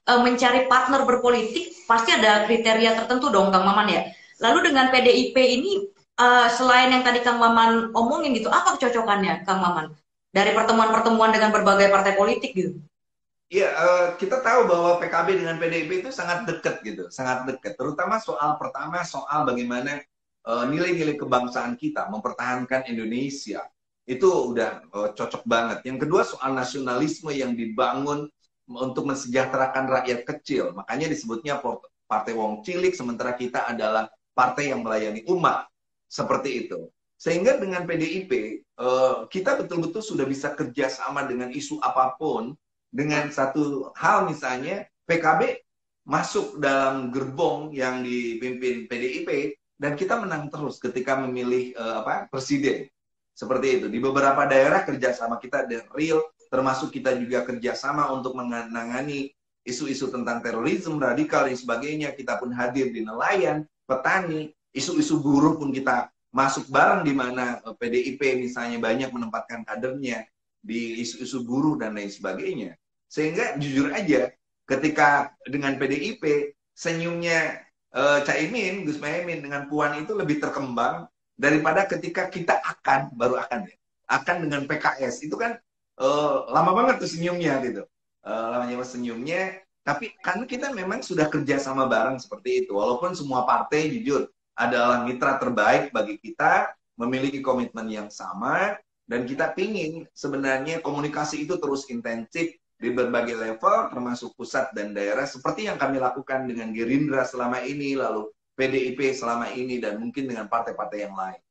mencari partner berpolitik pasti ada kriteria tertentu dong, Kang Maman ya. Lalu dengan PDIP ini, selain yang tadi Kang Maman omongin gitu, apa kecocokannya, Kang Maman? Dari pertemuan-pertemuan dengan berbagai partai politik gitu. Iya, kita tahu bahwa PKB dengan PDIP itu sangat dekat gitu, sangat dekat. Terutama soal pertama, soal bagaimana nilai-nilai kebangsaan kita, mempertahankan Indonesia. Itu udah cocok banget. Yang kedua, soal nasionalisme yang dibangun untuk mensejahterakan rakyat kecil. Makanya disebutnya Partai Wong Cilik, sementara kita adalah partai yang melayani umat. Seperti itu. Sehingga dengan PDIP, kita betul-betul sudah bisa kerjasama dengan isu apapun, dengan satu hal misalnya PKB masuk dalam gerbong yang dipimpin PDIP dan kita menang terus ketika memilih presiden seperti itu. Di beberapa daerah kerjasama kita dan real, termasuk kita juga kerjasama untuk menangani isu-isu tentang terorisme radikal dan sebagainya. Kita pun hadir di nelayan, petani, isu-isu buruh pun kita masuk bareng, di mana PDIP misalnya banyak menempatkan kadernya di isu-isu buruh dan lain sebagainya. Sehingga jujur aja, ketika dengan PDIP, senyumnya Caimin, Gus Mohaimin dengan Puan itu lebih terkembang daripada ketika kita baru akan ya, akan dengan PKS. Itu kan lama banget tuh senyumnya gitu. Lamanya senyumnya, tapi kan kita memang sudah kerja sama bareng seperti itu. Walaupun semua partai jujur adalah mitra terbaik bagi kita, memiliki komitmen yang sama, dan kita pingin sebenarnya komunikasi itu terus intensif di berbagai level, termasuk pusat dan daerah, seperti yang kami lakukan dengan Gerindra selama ini, lalu PDIP selama ini, dan mungkin dengan partai-partai yang lain.